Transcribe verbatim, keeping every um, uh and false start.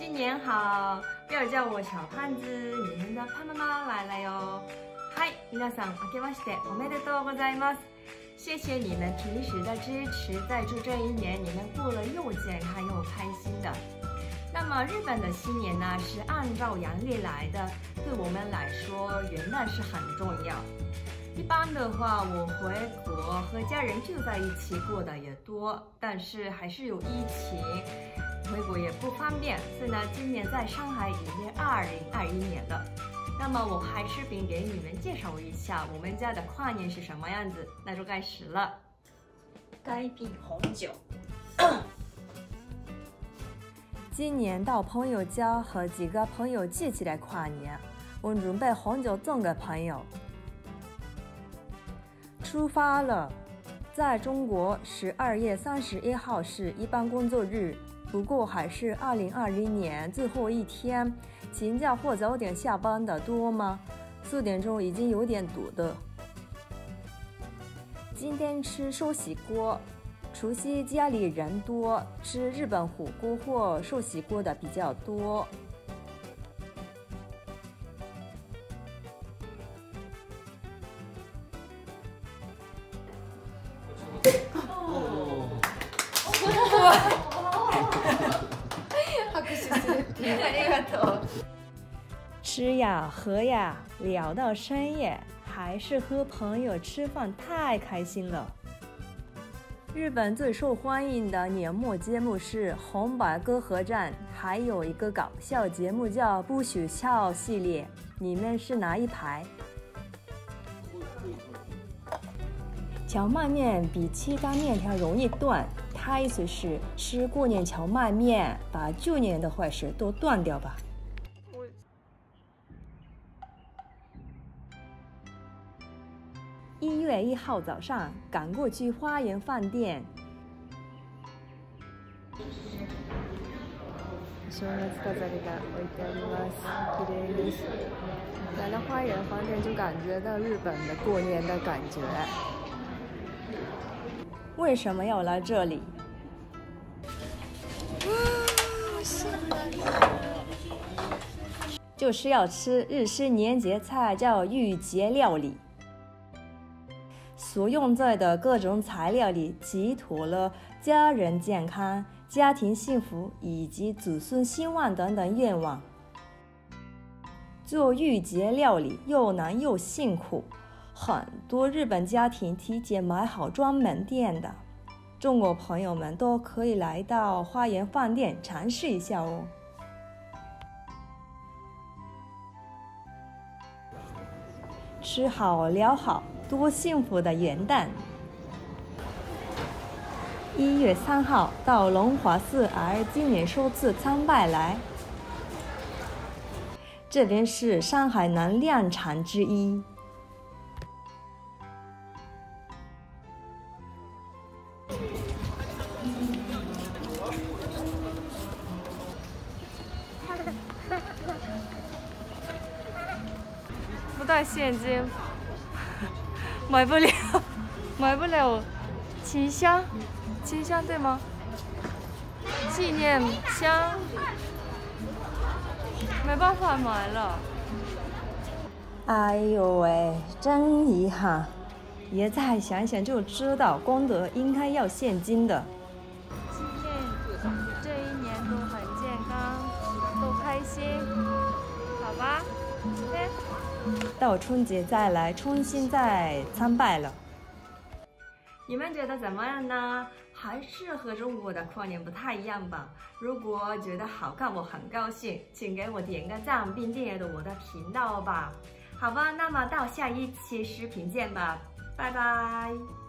新年好！不要叫我小胖子，你们的胖妈妈来了哟！嗨，皆さん明けましておめでとうございます。谢谢你们平时的支持，在祝这一年你们过了又健康又开心的。那么日本的新年呢，是按照阳历来的，对我们来说元旦是很重要。一般的话，我回国和家人住在一起过的也多，但是还是有疫情，回国也不方便，所以呢，今年在上海已经二零二一年了。那么我拍视频给你们介绍一下我们家的跨年是什么样子，那就开始了。 该瓶红酒。 今年到朋友家和几个朋友聚起来跨年，我准备红酒送给朋友。出发了，在中国十二月三十一号是一般工作日，不过还是二零二零年最后一天，请假或早点下班的多吗？四点钟已经有点堵的。今天吃寿喜锅，除夕家里人多，吃日本火锅或寿喜锅的比较多。吃呀喝呀聊到深夜，还是和朋友吃饭太开心了。日本最受欢迎的年末节目是红白歌合战，还有一个搞笑节目叫不许笑系列，你们是哪一排？荞麦面比其他面条容易断，它意思是吃过年荞麦面，把旧年的坏事都断掉吧。一月一号早上赶过去花园饭店。正月飾りが置いてあります。綺麗です。来了花园饭店就感觉到日本的过年的感觉。为什么要来这里？就是要吃日式年节菜，叫御节料理。所用在的各种材料里寄托了家人健康、家庭幸福以及子孙兴旺等等愿望。做御节料理又难又辛苦，很多日本家庭提前买好专门店的，中国朋友们都可以来到花园饭店尝试一下哦。吃好聊好，多幸福的元旦！一月三号到龙华寺儿今年首次参拜来。这边是上海南两场之一。不带现金，买不了，买不了琴箱，琴箱对吗？纪念箱，没办法买了。哎呦喂，真遗憾！也再想想就知道，功德应该要现金的。今天这一年都很健康，都开心，好吧？OK。到春节再来，重新再参拜了。你们觉得怎么样呢？还是和中国的跨年不太一样吧？如果觉得好看，我很高兴，请给我点个赞，并订阅我的频道吧。好吧，那么到下一期视频见吧，拜拜。